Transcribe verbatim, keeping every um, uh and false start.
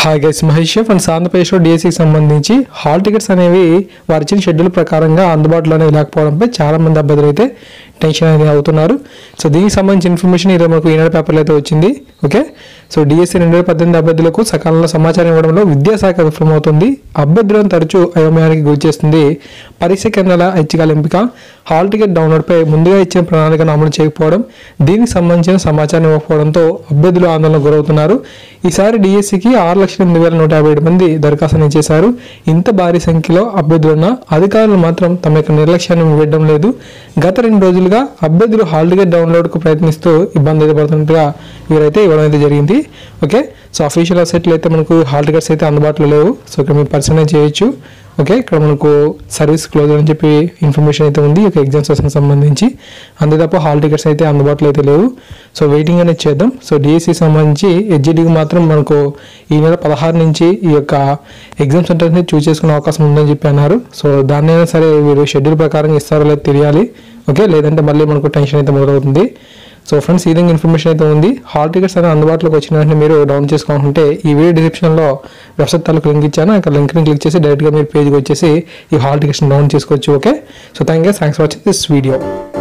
Hi guys, Mahesh friends. ఆంధ్రప్రదేశ్లో డిఎస్సికి సంబంధించి హాల్ టికెట్స్ అనేవి వారి ఇచ్చిన షెడ్యూల్ ప్రకారంగా అందుబాటులోనే లేకపోవడంపై చాలామంది అభ్యర్థులు అయితే టెన్షన్ అనేది అవుతున్నారు. సో దీనికి సంబంధించిన ఇన్ఫర్మేషన్ ఈరోజు మనకు ఈనాడు పేపర్లో అయితే వచ్చింది. ఓకే, సో డిఎస్సి రెండు వేల పద్దెనిమిది అభ్యర్థులకు సకాలంలో సమాచారం ఇవ్వడంలో విద్యాశాఖ విఫలమవుతుంది. అభ్యర్థులను తరచూ అయోమయానికి గురిచేస్తుంది. పరీక్ష కేంద్రాల ఐచ్ఛికాల ఎంపిక, హాల్ టికెట్ డౌన్లోడ్పై ముందుగా ఇచ్చిన ప్రణాళికను అమలు చేయకపోవడం, దీనికి సంబంధించిన సమాచారం ఇవ్వకపోవడంతో అభ్యర్థులు ఆందోళనకు గురవుతున్నారు. ఈసారి డిఎస్సికి ఆరు లక్షల ఎనిమిది వేల నూట యాభై ఏడు మంది దరఖాస్తులు చేశారు. ఇంత భారీ సంఖ్యలో అభ్యర్థులున్న అధికారులు మాత్రం తమ యొక్క నిర్లక్ష్యాన్ని వీడడం లేదు. గత రెండు రోజులుగా అభ్యర్థులు హాల్ టికెట్ డౌన్లోడ్కు ప్రయత్నిస్తూ ఇబ్బంది అయితే పడుతున్నట్టుగా వీరైతే ఇవ్వడం అయితే జరిగింది. ఓకే, సో అఫీషియల్ వెబ్సైట్లో అయితే మనకు హాల్ టికెట్స్ అయితే అందుబాటులో లేవు. సో ఇక్కడ మీరు పర్సనైజ్ చేయొచ్చు. ఓకే, ఇక్కడ మనకు సర్వీస్ క్లోజ్ అని చెప్పి ఇన్ఫర్మేషన్ అయితే ఉంది ఒక ఎగ్జామ్ సెషన్ సంబంధించి. అంతే తప్ప హాల్ టికెట్స్ అయితే అందుబాటులో అయితే లేవు. సో వెయిటింగ్ అనేది చేద్దాం. సో డిఎస్సి సంబంధించి హెచ్జిడికి మాత్రం మనకు ఈ నెల పదహారు నుంచి ఈ యొక్క ఎగ్జామ్ సెంటర్ని చూస్ చేసుకునే అవకాశం ఉందని చెప్పి అన్నారు. సో దాన్నైనా సరే వీరు షెడ్యూల్ ప్రకారం ఇస్తారో లేదో తెలియాలి. ఓకే, లేదంటే మళ్ళీ మనకు టెన్షన్ అయితే మొదలవుతుంది. సో ఫ్రెండ్స్, ఈ విధంగా ఇన్ఫర్మేషన్ అయితే ఉంది. హాల్ టికెట్స్ అనేది అందుబాటులోకి వచ్చిన వెంటనే మీరు డౌన్ చేసుకోవాలంటే ఈ వీడియో డిస్క్రిప్షన్లో వెబ్సైట్ తాలూకు లింక్ ఇచ్చాను. అక్కడ లింక్ని క్లిక్ చేసి డైరెక్ట్గా మీరు పేజ్కి వచ్చేసి ఈ హాల్ టికెట్స్ని డౌన్ చేసుకోవచ్చు. Okay, so thank you thanks for watching this video.